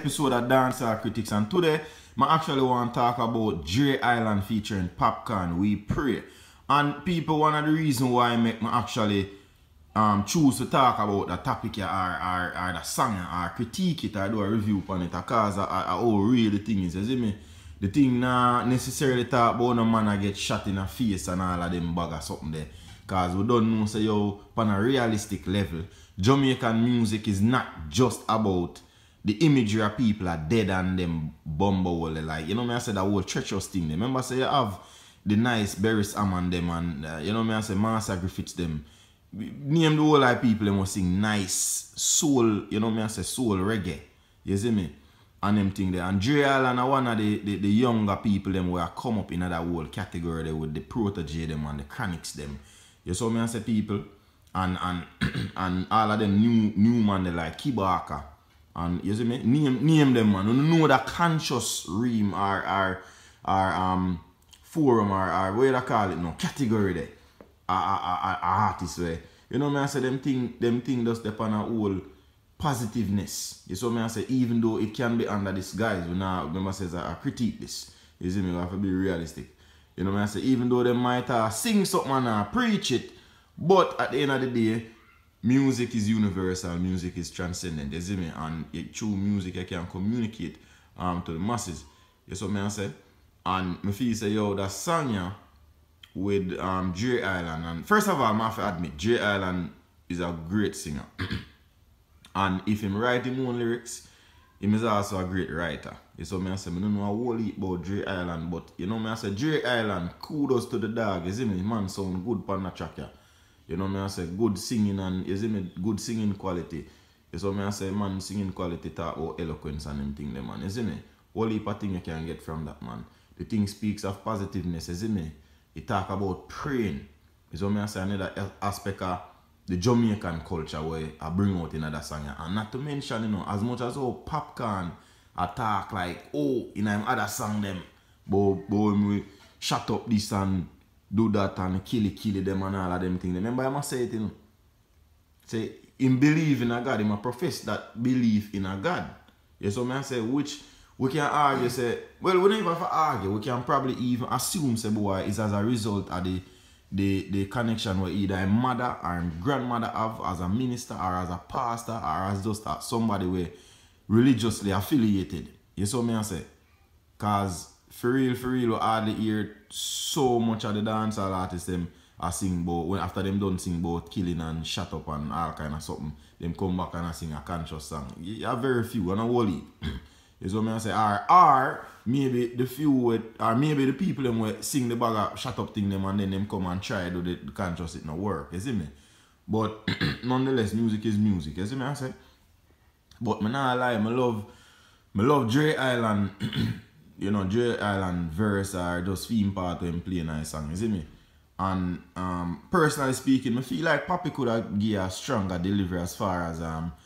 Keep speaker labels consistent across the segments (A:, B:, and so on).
A: episode of Dancehall Critics, and today I actually want to talk about Dre Island featuring Popcaan, We Pray. And people, one of the reasons why I actually choose to talk about the topic or the song or critique it or do a review on it because how real the thing is, you see me? The thing not necessarily talk about no man I get shot in the face and all of them bag or something there. Because we don't know, say, yo, on a realistic level, Jamaican music is not just about the imagery of people are dead and them bumble, like, you know me, I said that whole treacherous thing. Remember, say, you have the nice Berries Am them and, you know me, I say, Master Griffiths them. Name the whole like people, they must sing nice soul, you know me, I say, soul reggae. You see me? And them thing there. And Dre Island are one of the younger people them where come up in that whole category there with the protege them and the chronics them. You saw me, I say, people. And all of them new man they like Kibaka. And you see me? Name them, man. You know that conscious ream or forum or what you call it now, category there. Artists way. You know me, I say them thing does step on a whole positiveness. You saw me, I say, even though it can be under disguise, we now remember says I critique this. You see me, we have to be realistic. You know me, I say, even though they might sing something and preach it, but at the end of the day, music is universal, music is transcendent, you see me? And through music I can communicate to the masses. You see what I say? And me feel say, yo, that song yeah, with Dre Island. And first of all, I have to admit, Dre Island is a great singer. And if him write him own lyrics, he is also a great writer. You see what I say? I don't know a whole heap about Dre Island, but you know me, I say Dre Island, kudos to the dog, you see me? Man sound good on the track, yeah. You know me, I say good singing and you see me, good singing quality. You see me, I say man singing quality talk about eloquence and them thing, man. You see me? Whole heap of thing you can get from that, man. The thing speaks of positiveness, you see me? It talk about praying. You see me, I say another aspect of the Jamaican culture where I bring out in another song. And not to mention, you know, as much as Popcaan attack like, in them other song them, but we shut up this and do that and kill them and all of them things. Remember I must say it, you know. Say, him believe in a God, him profess that belief in a God. You so I say, which we can argue, say, well, we don't even have to argue, we can probably even assume, say, boy, it's as a result of the connection where either a mother or a grandmother have as a minister or as a pastor or as just somebody where religiously affiliated. You saw me I say? Cause for real, we hardly hear so much of the dancehall artists them are sing about when after them done sing about killing and shut up and all kind of something, them come back and sing a conscious song. You have very few and a whole heap. You see what I say? Or maybe the few with, or maybe the people them will sing the bag of shut up thing them and then them come and try to do the conscious it not work. You see me? But nonetheless, music is music. You see me I say? But me not lie, me love Dre Island. You know, Dre Island verse or just theme part when play a nice song, you see me? And personally speaking, I feel like Papi could have give a stronger delivery as far as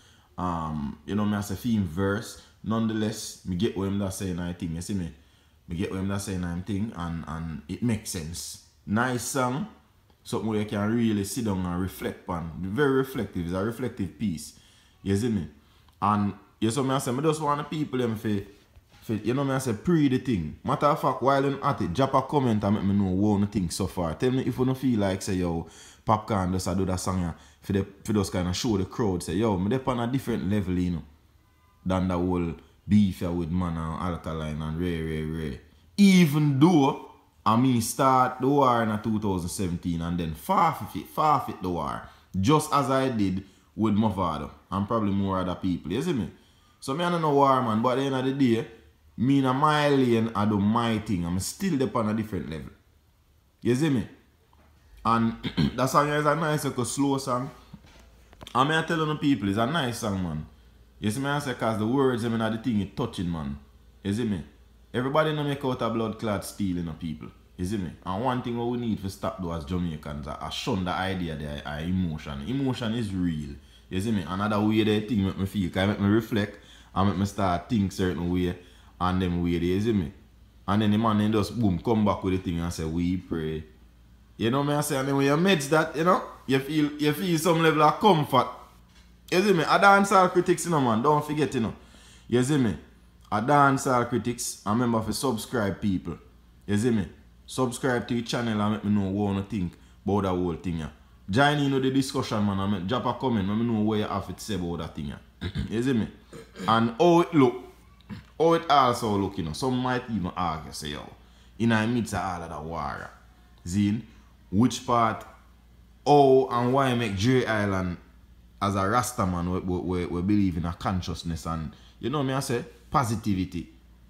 A: you know, me as a theme verse. Nonetheless, me get what him that saying I think, you see me? Me get what him that saying I thing and it makes sense. Nice song, something where you can really sit down and reflect on. Very reflective, it's a reflective piece. You see me? And you see me I say, I just want the people them you know me I say pre the thing. Matter of fact, while I'm at it, drop a comment and make me know what you think so far. Tell me if you don't feel like say yo, Popcaan just do that song for those kind of show the crowd. Say yo, me dep on a different level, you know, than the whole beef with man and alkaline and rare. Even though I mean start the war in 2017 and then forfeit the war. Just as I did with Mavado and probably more other people. You see me? So me I don't know war man, but at the end of the day, me in my lane, I do my thing. I'm still up on a different level. You see me? And that song is a nice, like a slow song. And I tell the people, it's a nice song, man. You see me? I say, because the words, I mean, the thing is touching, man. You see me? Everybody don't make out a blood clot stealing of people. You see me? And one thing we need to stop though as Jamaicans, I shun the idea that emotion. Emotion is real. You see me? Another way that thing make me feel, can make me reflect and make me start think certain way. And them way there, you see me? And then the man then just boom, come back with the thing and say, we pray. You know me I say, and then when you mix that, you know, you feel some level of comfort. You see me? A dancehall critics, you know man, don't forget, you know. You see me? a dancehall critics, I remember for subscribe people. You see me? Subscribe to the channel and let me know what you think about that whole thing. Yeah. Join in the discussion, man, and drop a comment, let me know what you have to say about that thing. Yeah. You see me? And how it look, how it also look, you know. Some might even argue, say, yo, in the midst of all of that war, see, which part, how and why make J Island as a Rasta man we believe in a consciousness and, you know me I say, positivity.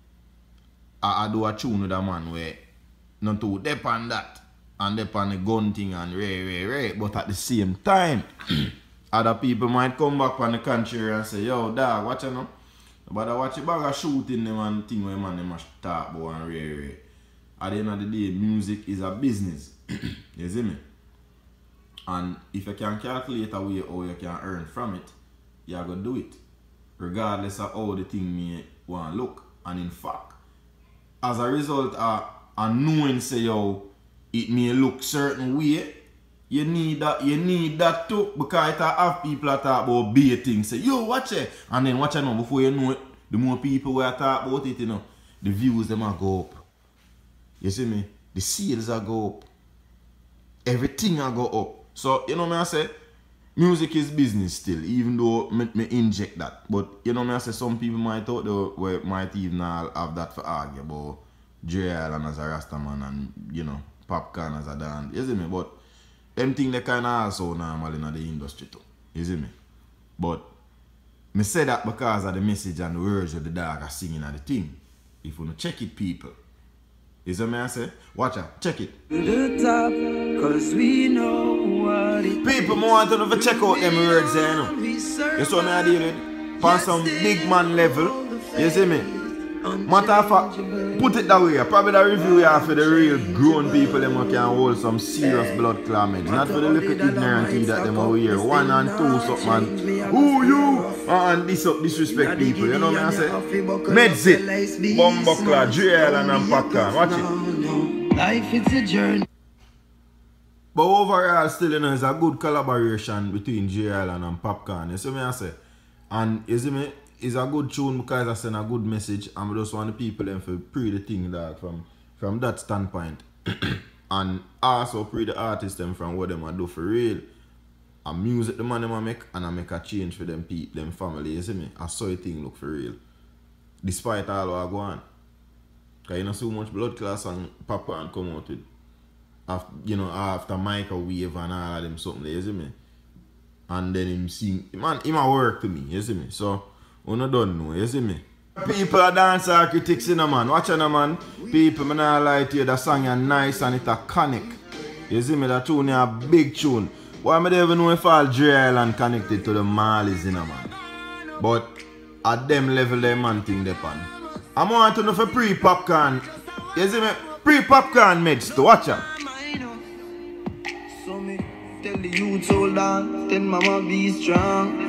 A: I do a tune with a man where not to depend that and depend the gun thing and but at the same time, other people might come back on the country and say, yo, dog, watch you know. But I watch a bag of shooting them and thing where man they must talk about and At the end of the day, music is a business. You see me? And if you can calculate a way how you can earn from it, you are going to do it. Regardless of how the thing may want to look. And in fact, as a result of knowing say yo, it may look certain way, you need that too, because it have people that talk about baiting, say yo watch it, and then watch it now before you know it, the more people will talk about it, you know, the views them will go up. You see me? The sales will go up. Everything will go up. So, you know me I say, music is business still, even though me inject that. But, you know me I say, some people might thought they might even have that for argue about J Island as a Rastaman and, you know, Popcaan as a dance. You see me? But, them things they kind of also normal in the industry too. You see me? But, me say that because of the message and the words of the dog are singing at the thing. If you want to check it, people. You see me I say? Watch out, check it.
B: The top, cause we know what it
A: people want to check out them words there, you know. You see me I deal with? On some big man level. You see me? Matter of fact, put it that way. Probably the review here for the real grown people them who can hold some serious blood clamage. Not for the little ignorant that them over here. 1 and 2 something. Who you? And disrespect people. You know what I say? Medzit, Bumbleclaw, J Island and Popcaan. Watch it.
B: Life it's a journey.
A: But overall still, you know, it's a good collaboration between J Island and Popcaan. You see me I say? And you see me? It's a good tune because I send a good message and we just want the people them to pre the thing that from that standpoint. And also pre the artists them from what them do for real. And music the man them make and I make a change for them people, them family, you see me? I saw the thing look for real. Despite all what I go on. Because you know so much blood class and Popcaan come out with after, you know, after microwave and all of them something, you see me? And then him sing, man, him a work to me, you see me? So you don't know, you see me? People are dancehall critics in a man. Watch on a man. People, I not lie to you, that song is nice and it's a conic. You see me? That tune is a big tune. Why I don't even know if all J Island connected to the Marleys in a man. But at them level they man thing depend. I want to know for pre-Popcaan. You see me? Pre-Popcaan meds to watch out.
B: So me tell the youth hold on, tell mama be strong.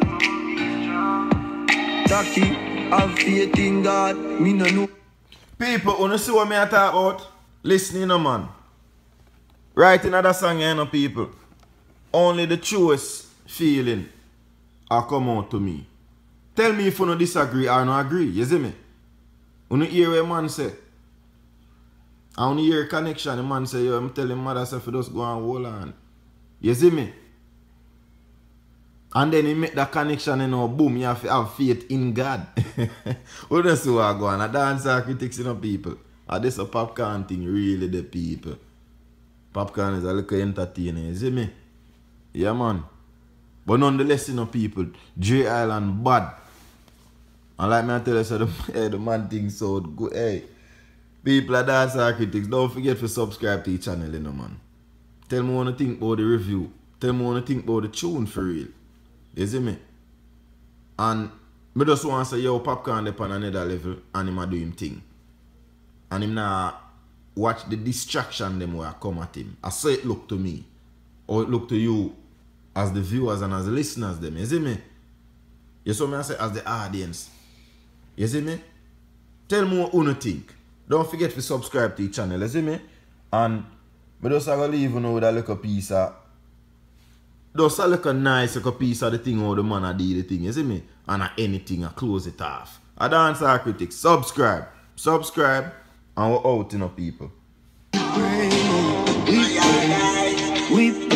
B: Taki, have faith in God, me no know.
A: People, wanna see what me I talk about? Listening, no man. Writing another song, you know, people. Only the truest feeling will come out to me. Tell me if you don't disagree or not agree, you see me? You don't hear what man say. I only hear connection, the man say, yo, I'm telling mother if you just go and hold on. You see me? And then he make that connection, you know, boom, you have to have faith in God. What does what I go on? I dance critics, you know, people. And this a Popcaan thing, really, the people. Popcaan is a little entertainer, you see me? Yeah, man. But nonetheless, you know, people, J Island bad. And like me I tell you, so the man thinks so good. Hey, people are dance critics, don't forget to subscribe to the channel, you know, man. Tell me what you think about the review. Tell me what you think about the tune for real. You see me? And I just want to say, yo, Popcaan up on another level and him a do him thing. And him now watch the distraction them where come at him. I say it look to me. Or it look to you as the viewers and as the listeners them. You see me? You see me I say as the audience. You see me? Tell me what you think. Don't forget to subscribe to the channel. You see me? And I just going to leave you with a little piece of just a little nice piece of the thing how the man a do the thing, you see me? And anything I close it off. A dancehall critic. Subscribe. Subscribe. And we're out, you know, people.
B: We